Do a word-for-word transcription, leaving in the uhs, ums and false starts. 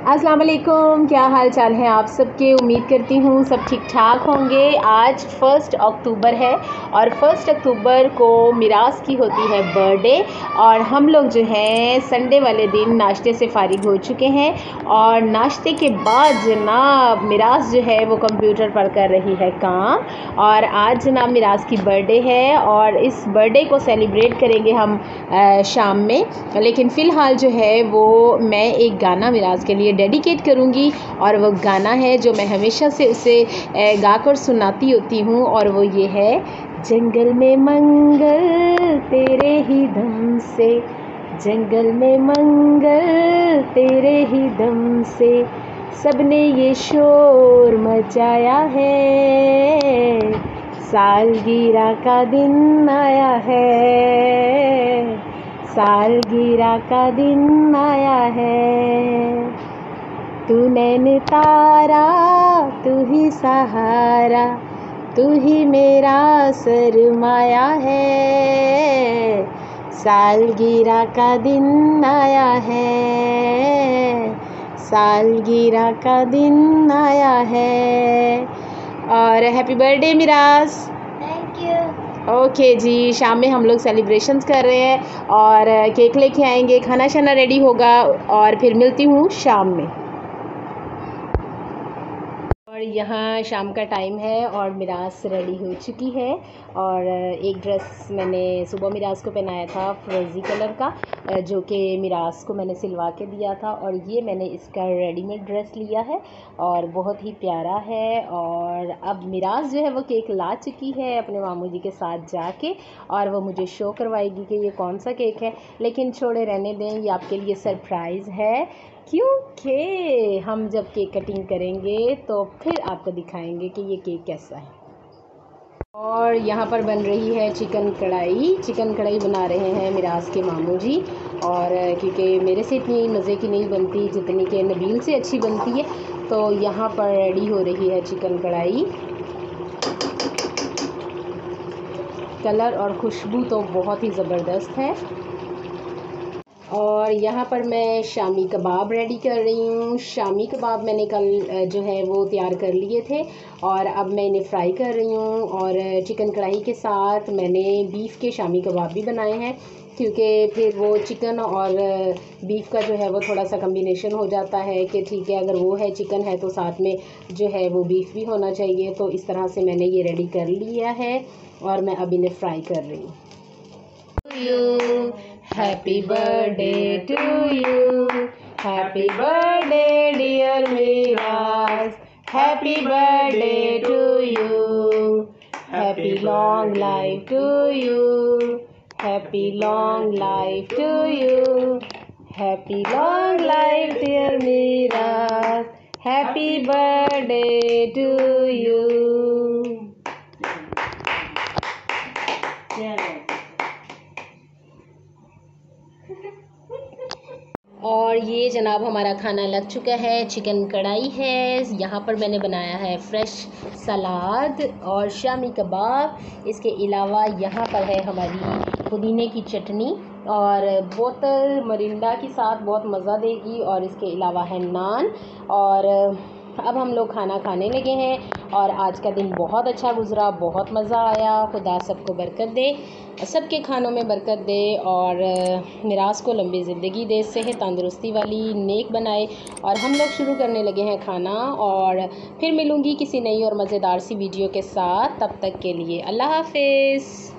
अस्सलाम वालेकुम, क्या हाल चाल है आप सबके। उम्मीद करती हूँ सब ठीक ठाक होंगे। आज फर्स्ट अक्टूबर है और फर्स्ट अक्टूबर को मिराज की होती है बर्थडे और हम लोग जो है संडे वाले दिन नाश्ते से फारिग हो चुके हैं और नाश्ते के बाद जनाब मिराज जो है वो कंप्यूटर पर कर रही है काम। और आज जनाब मिराज की बर्थडे है और इस बर्थडे को सेलिब्रेट करेंगे हम आ, शाम में। लेकिन फ़िलहाल जो है वो मैं एक गाना मिराज के लिए डेडिकेट करूँगी और वो गाना है जो मैं हमेशा से उसे गाकर सुनाती होती हूँ और वो ये है, जंगल में मंगल तेरे ही दम से, जंगल में मंगल तेरे ही दम से, सबने ये शोर मचाया है, सालगिरह का दिन आया है, सालगिरह का दिन आया है, तू नैन तारा तू ही सहारा, तू ही मेरा सरमाया है, सालगिरह का दिन आया है, सालगिरह का दिन आया है। और happy birthday Miraj. Thank you. Okay जी, शाम में हम लोग सेलिब्रेशंस कर रहे हैं और केक लेके आएंगे, खाना शाना रेडी होगा और फिर मिलती हूँ शाम में। और यहाँ शाम का टाइम है और मिराज रेडी हो चुकी है और एक ड्रेस मैंने सुबह मिराज को पहनाया था फ्रोज़ी कलर का, जो कि मिराज को मैंने सिलवा के दिया था और ये मैंने इसका रेडीमेड ड्रेस लिया है और बहुत ही प्यारा है। और अब मिराज जो है वो केक ला चुकी है अपने मामू जी के साथ जाके और वो मुझे शो करवाएगी कि ये कौन सा केक है, लेकिन छोड़े रहने दें, ये आपके लिए सरप्राइज़ है क्योंकि हम जब केक कटिंग करेंगे तो फिर आपको दिखाएंगे कि ये केक कैसा है। और यहाँ पर बन रही है चिकन कढ़ाई, चिकन कढ़ाई बना रहे हैं मिराज के मामू जी और क्योंकि मेरे से इतनी मज़े की नहीं बनती जितनी कि नबील से अच्छी बनती है, तो यहाँ पर रेडी हो रही है चिकन कढ़ाई। कलर और खुशबू तो बहुत ही ज़बरदस्त है। और यहाँ पर मैं शामी कबाब रेडी कर रही हूँ। शामी कबाब मैंने कल जो है वो तैयार कर लिए थे और अब मैं इन्हें फ्राई कर रही हूँ। और चिकन कढ़ाई के साथ मैंने बीफ के शामी कबाब भी बनाए हैं क्योंकि फिर वो चिकन और बीफ का जो है वो थोड़ा सा कम्बिनेशन हो जाता है कि ठीक है, अगर वो है चिकन है तो साथ में जो है वो बीफ भी होना चाहिए। तो इस तरह से मैंने ये रेडी कर लिया है और मैं अब इन्हें फ्राई कर रही हूँ। Happy birthday to you, happy birthday dear Miraz, happy birthday to you, happy long life to you, happy long life to you, happy long life dear Miraz, happy birthday to you. और ये जनाब हमारा खाना लग चुका है, chicken कढ़ाई है, यहाँ पर मैंने बनाया है फ्रेश सलाद और शामी कबाब। इसके अलावा यहाँ पर है हमारी पुदीने की चटनी और बोतल मरिंडा के साथ बहुत मज़ा देगी। और इसके अलावा है नान। और अब हम लोग खाना खाने लगे हैं और आज का दिन बहुत अच्छा गुज़रा, बहुत मज़ा आया। खुदा सबको बरकत दे, सबके खानों में बरकत दे और मिराज को लंबी ज़िंदगी दे, सेहत तंदुरुस्ती वाली, नेक बनाए। और हम लोग शुरू करने लगे हैं खाना और फिर मिलूँगी किसी नई और मज़ेदार सी वीडियो के साथ। तब तक के लिए अल्लाह हाफ़िज़।